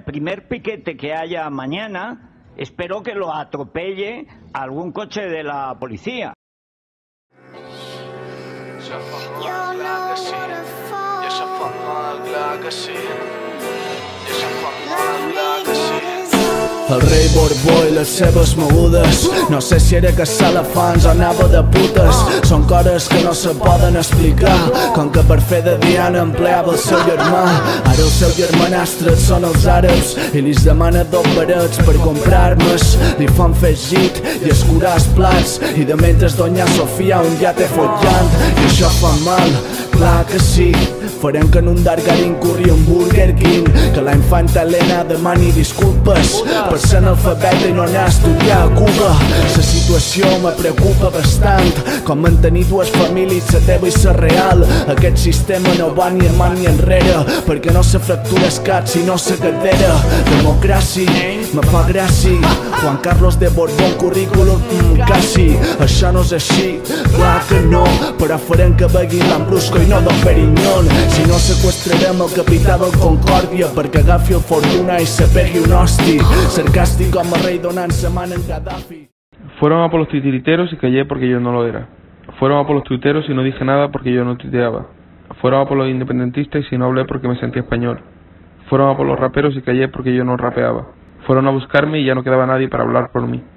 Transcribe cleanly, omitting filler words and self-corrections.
primer piquete que haya mañana, espero que lo atropelle algún coche de la policía. El rei Borbó i les seves mogudes, no sé si era caçar elefants o anava de putes. Són coses que no se poden explicar, com que per fer de Diana empleava el seu germà. Ara el seu germanastre són els àrabs i li demana 2 barets per comprar armes. Li fan fer git i escurar els plats, i de mentre doña Sofia un ja té follant. I això fa mal, clar que sí. Farem que en un Dargarin curri un Burger King, que la infanta Helena demani disculpes per ser analfabeta i no anar a estudiar a Cuba. La situació me preocupa bastant, com mantenir 2 famílies, la teva i la real. Aquest sistema no va ni avant ni enrere, perquè no se fractura el cap sinó la cadera. Democràcia, me fa gràcia, Juan Carlos de Borbón currículum, quasi. Això no és així, clar que no, però farem que begui l'Ambrusco i no Don Perignon. Si no seqüestrarem el capità del Concòrdia perquè agafi el Fortuna i se pegui un hosti, sarcàstic com el rei donant sa mano en Gaddafi. Fueron a por los titiriteros y callé porque yo no lo era. Fueron a por los tuiteros y no dije nada porque yo no tuiteaba. Fueron a por los independentistas y no hablé porque me sentía español. Fueron a por los raperos y callé porque yo no rapeaba. Fueron a buscarme y ya no quedaba nadie para hablar por mí.